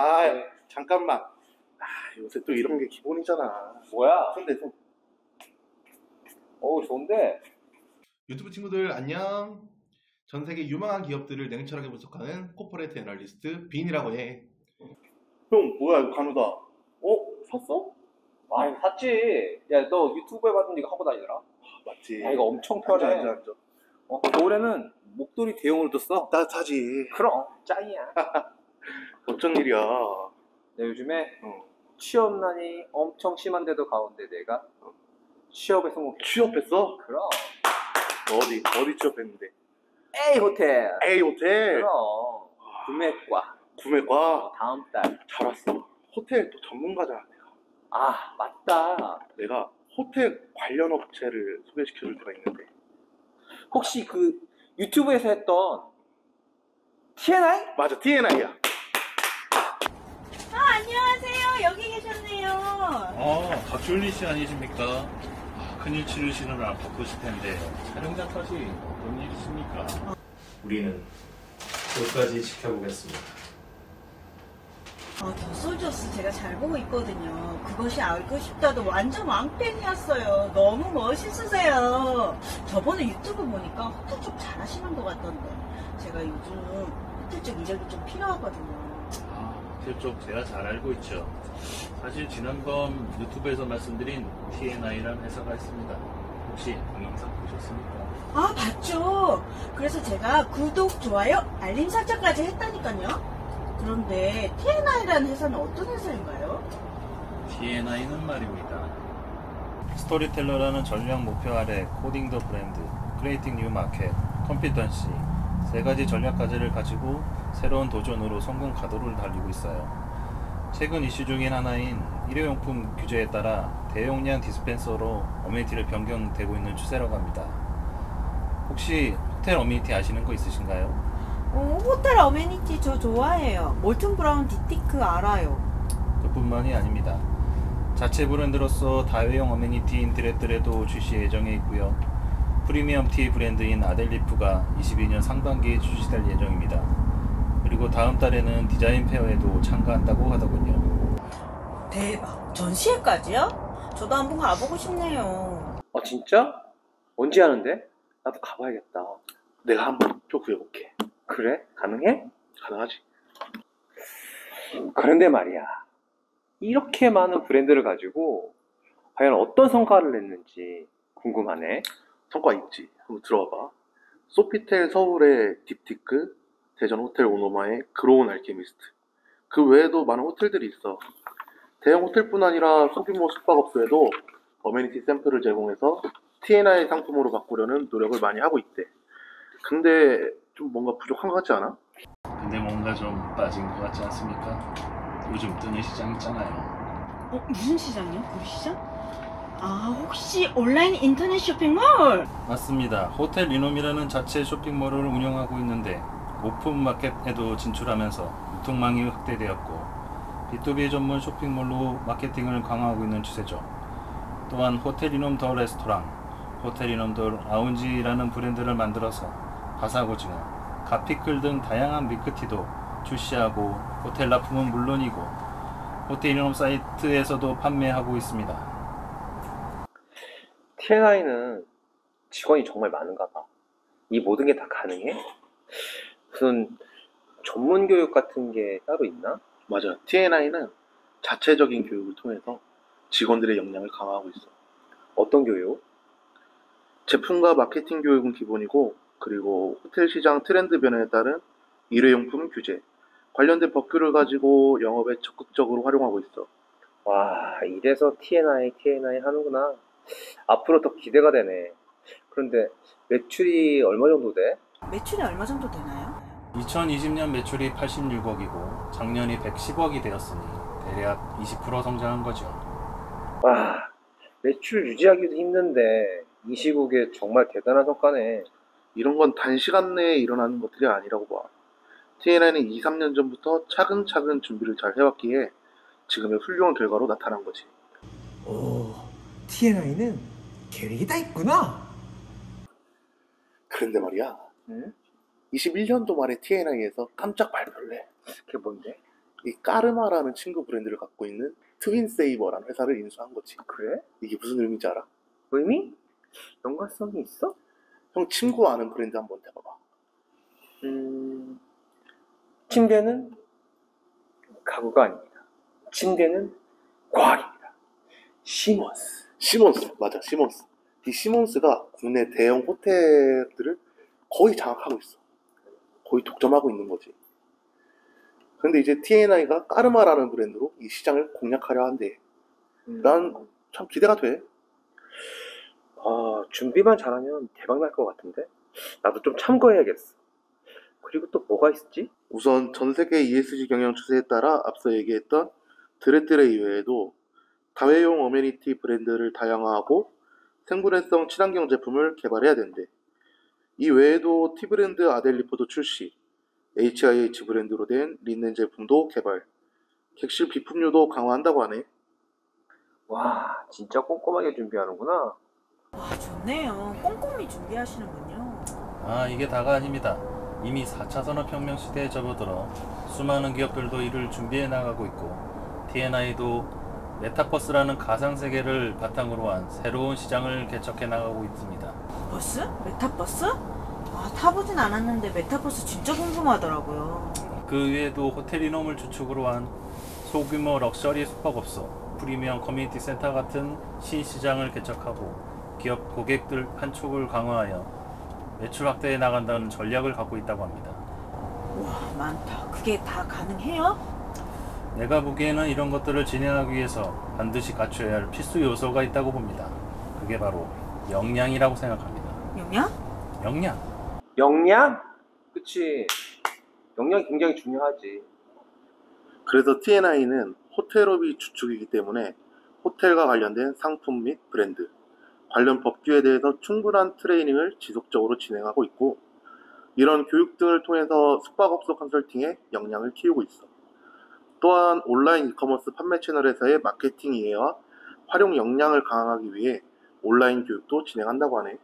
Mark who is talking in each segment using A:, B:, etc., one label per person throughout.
A: 아,
B: 네.
A: 잠깐만. 요새 또 이런 게 기본이잖아.
B: 뭐야?
A: 손대 손.
B: 좋은데?
A: 유튜브 친구들 안녕. 전 세계 유망한 기업들을 냉철하게 분석하는 코퍼레이트 애널리스트 빈이라고 해. 형, 뭐야 이거 간호다. 샀어?
B: 이거 샀지. 야, 너 유튜브에 봤는데 이거 하고 다니더라?
A: 맞지.
B: 이거 엄청 편해.
A: 앉아.
B: 겨울에는 목도리 대용으로도 써.
A: 따뜻하지.
B: 그럼 짱이야.
A: 어쩐 일이야.
B: 네, 요즘에 취업난이 엄청 심한데도 가운데 내가 취업에 성공했어.
A: 취업했어?
B: 그럼.
A: 어디 취업했는데?
B: A 호텔.
A: A 호텔.
B: 그럼.
A: 구매과.
B: 다음 달.
A: 잘 왔어. 호텔 또 전문가잖아 내가.
B: 맞다.
A: 내가 호텔 관련 업체를 소개시켜줄 때가 있는데.
B: 혹시 그 유튜브에서 했던 TNI?
A: 맞아, TNI야.
C: 안녕하세요. 여기 계셨네요.
D: 박졸리 씨 아니십니까? 큰일 치르시느라 바쁘실 텐데 촬영자 탓이 어떤 일이십니까? 우리는 끝까지 지켜보겠습니다.
C: 더 솔저스 제가 잘 보고 있거든요. 그것이 알고 싶다도 완전 왕팬이었어요. 너무 멋있으세요. 저번에 유튜브 보니까 호텔 쪽 잘하시는 것 같던데. 제가 요즘 호텔 쪽 이력이 좀 필요하거든요.
D: 호텔 쪽 제가 잘 알고 있죠. 사실 지난번 유튜브에서 말씀드린 TNI라는 회사가 있습니다. 혹시 동영상 보셨습니까?
C: 봤죠. 그래서 제가 구독, 좋아요, 알림 설정까지 했다니까요. 그런데 TNI라는 회사는 어떤 회사인가요?
D: TNI는 말입니다. 스토리텔러라는 전략 목표 아래 코딩 더 브랜드, 크리에이팅 뉴 마켓, 컴피턴시 세 가지 전략 과제를 가지고 새로운 도전으로 성공 가도를 달리고 있어요. 최근 이슈 중인 하나인 일회용품 규제에 따라 대용량 디스펜서로 어메니티를 변경되고 있는 추세라고 합니다. 혹시 호텔 어메니티 아시는 거 있으신가요?
C: 호텔 어메니티 저 좋아해요. 몰튼 브라운 디티크 알아요.
D: 그뿐만이 아닙니다. 자체 브랜드로서 다회용 어메니티인 드레드레도 출시 예정에 있고요. 프리미엄 티 브랜드인 아델리프가 22년 상반기에 출시될 예정입니다. 그리고 다음 달에는 디자인 페어에도 참가한다고 하더군요.
C: 대박. 전시회까지요? 저도 한번 가보고 싶네요.
B: 진짜? 언제 하는데? 나도 가봐야겠다.
A: 내가 한번 표 구해볼게.
B: 그래? 가능해?
A: 가능하지.
B: 그런데 말이야. 이렇게 많은 브랜드를 가지고 과연 어떤 성과를 냈는지 궁금하네.
A: 성과 있지. 한번 들어와봐. 소피텔 서울의 딥티크, 대전 호텔 오노마의 그로운 알케미스트. 그 외에도 많은 호텔들이 있어. 대형 호텔뿐 아니라 소규모 숙박업소에도 어메니티 샘플을 제공해서 TNI 상품으로 바꾸려는 노력을 많이 하고 있대. 근데 좀 뭔가 부족한 것 같지 않아?
D: 근데 뭔가 좀 빠진 것 같지 않습니까? 요즘 뜨는 시장 있잖아요.
C: 무슨 시장이요? 그 시장? 혹시 온라인 인터넷 쇼핑몰?
D: 맞습니다. 호텔 리놈이라는 자체 쇼핑몰을 운영하고 있는데 오픈마켓에도 진출하면서 유통망이 확대되었고 B2B 전문 쇼핑몰로 마케팅을 강화하고 있는 추세죠. 또한 호텔 리놈 더 레스토랑, 호텔 리놈 더 라운지라는 브랜드를 만들어서 바사고징어, 가피클 등 다양한 밀크티도 출시하고 호텔 납품은 물론이고 호텔 리놈 사이트에서도 판매하고 있습니다.
B: TNI는 직원이 정말 많은가 봐. 이 모든 게 다 가능해? 무슨 전문 교육 같은 게 따로 있나?
A: 맞아. TNI는 자체적인 교육을 통해서 직원들의 역량을 강화하고 있어.
B: 어떤 교육?
A: 제품과 마케팅 교육은 기본이고, 그리고 호텔 시장 트렌드 변화에 따른 일회용품 규제, 관련된 법규를 가지고 영업에 적극적으로 활용하고 있어.
B: 와, 이래서 TNI 하는구나. 앞으로 더 기대가 되네. 그런데 매출이 얼마 정도 돼?
C: 매출이 얼마 정도 되나요?
D: 2020년 매출이 86억이고 작년이 110억이 되었으니 대략 20% 성장한 거죠.
B: 와, 매출 유지하기도 힘든데 이 시국에 정말 대단한 성과네.
A: 이런 건 단시간 내에 일어나는 것들이 아니라고 봐. TNI는 2, 3년 전부터 차근차근 준비를 잘 해왔기에 지금의 훌륭한 결과로 나타난 거지.
E: TNI는 계획이 다 있구나.
A: 그런데 말이야,
B: 응?
A: 21년도 말에 TNI에서 깜짝 발표를 해.
B: 그게 뭔데?
A: 이 까르마라는 친구 브랜드를 갖고 있는 트윈세이버라는 회사를 인수한 거지.
B: 그래?
A: 이게 무슨 의미인지 알아?
B: 의미? 연관성이 있어?
A: 형 친구 아는 브랜드 한번 대봐봐.
B: 침대는 가구가 아닙니다. 침대는 과학입니다. 시몬스.
A: 시몬스, 맞아, 시몬스. 이 시몬스가 국내 대형 호텔들을 거의 장악하고 있어. 거의 독점하고 있는 거지. 근데 이제 T&I가 까르마라는 브랜드로 이 시장을 공략하려 한대. 난 참 기대가 돼.
B: 준비만 잘하면 대박 날 것 같은데? 나도 좀 참고해야겠어. 그리고 또 뭐가 있지?
A: 우선 전 세계 ESG 경영 추세에 따라 앞서 얘기했던 드레트레이 외에도 다회용 어메니티 브랜드를 다양화하고 생분해성 친환경 제품을 개발해야 된대. 이 외에도 T브랜드 아델리포도 출시, HIH 브랜드로 된 린넨 제품도 개발, 객실 비품류도 강화한다고 하네.
B: 와, 진짜 꼼꼼하게 준비하는구나.
C: 와, 좋네요. 꼼꼼히 준비하시는군요.
D: 아, 이게 다가 아닙니다. 이미 4차 산업혁명 시대에 접어들어 수많은 기업들도 이를 준비해 나가고 있고 T&I도 메타버스라는 가상세계를 바탕으로 한 새로운 시장을 개척해 나가고 있습니다.
C: 버스? 메타버스? 아, 타보진 않았는데 메타버스 진짜 궁금하더라고요.
D: 그 외에도 호텔 이놈을 주축으로 한 소규모 럭셔리 숙박업소, 프리미엄 커뮤니티 센터 같은 신시장을 개척하고 기업 고객들 한촉을 강화하여 매출 확대해 나간다는 전략을 갖고 있다고 합니다.
C: 와, 많다. 그게 다 가능해요?
D: 내가 보기에는 이런 것들을 진행하기 위해서 반드시 갖춰야 할 필수 요소가 있다고 봅니다. 그게 바로 역량이라고 생각합니다.
C: 영양?
D: 역량?
B: 역량? 그치. 역량이 굉장히 중요하지.
A: 그래서 T&I는 호텔업이 주축이기 때문에 호텔과 관련된 상품 및 브랜드, 관련 법규에 대해서 충분한 트레이닝을 지속적으로 진행하고 있고 이런 교육 등을 통해서 숙박업소 컨설팅에 역량을 키우고 있어. 또한 온라인 이커머스 판매 채널에서의 마케팅 이해와 활용 역량을 강화하기 위해 온라인 교육도 진행한다고 하네.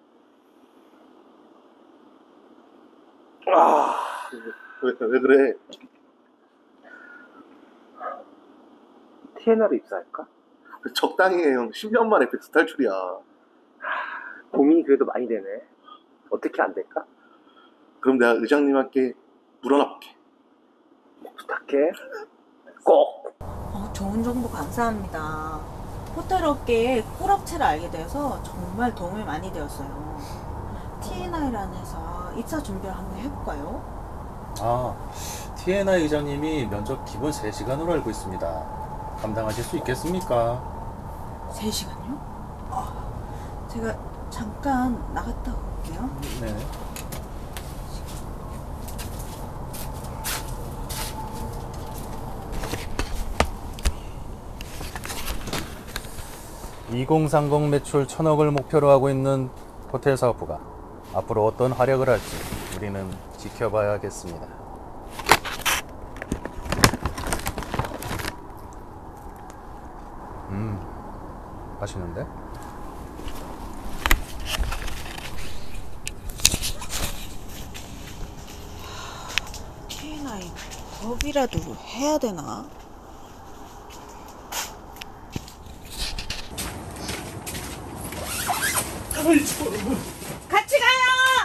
A: 왜 그래?
B: T&I로 입사할까?
A: 적당히 해, 형. 10년 만에 백수 탈출이야.
B: 고민이 그래도 많이 되네. 어떻게 안 될까?
A: 그럼 내가 의장님한테 물어나 볼게.
B: 부탁해. 꼭.
C: 좋은 정보 감사합니다. 호텔 업계의 꿀업체를 알게 되어서 정말 도움이 많이 되었어요. T&I라는 회사 입사 준비를 한번 해볼까요?
D: T&I 의장님이 면접 기본 3시간으로 알고 있습니다. 감당하실 수 있겠습니까?
C: 3시간요? 제가 잠깐 나갔다 올게요.
D: 네. (2030) 매출 1,000억을 목표로 하고 있는 호텔 사업부가 앞으로 어떤 활약을 할지 우리는 지켜봐야겠습니다. 맛있는데?
C: T&I 법이라도 해야 되나? 같이 가요!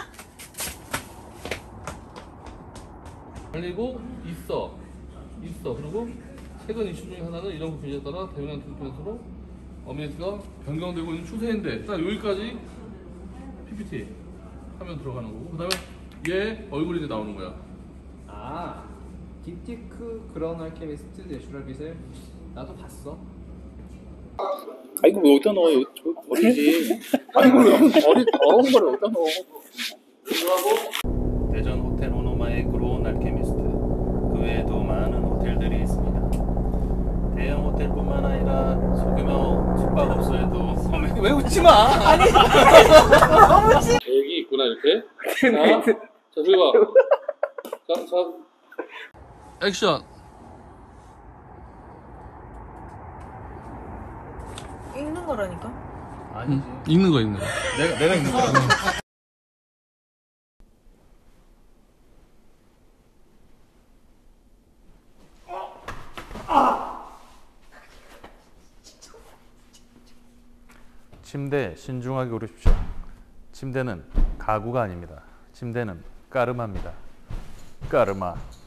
F: 그리고 있어. 그리고 최근 이슈 중에 하나는 이런 부분에 따라 대면한 트리트먼트로 어메니티가 변경되고 있는 추세인데 딱 여기까지 PPT 화면 들어가는 거고 그 다음에 얘 얼굴이 이제 나오는 거야.
G: 딥티크 그라운 알케미스트 내추럴 빛을 나도 봤어.
H: 아이고 왜 어디다 넣어? 어디지? 아이고 어디 더러운 걸 어디다 넣어?
D: 대전 호텔 오노마의 그로운 알케미스트, 그 외에도 많은 호텔들이 있습니다. 대형 호텔뿐만 아니라 소규모 숙박업소에도
H: 왜 웃지 마?
F: 여기 있구나 이렇게. 자 저기 봐. 자 액션.
C: 읽는 거라니까?
D: 아니지.
F: 읽는 거.
D: 내가 있는 거야. 침대에 신중하게 고르십시오. 침대는 가구가 아닙니다. 침대는 까르마입니다. 까르마.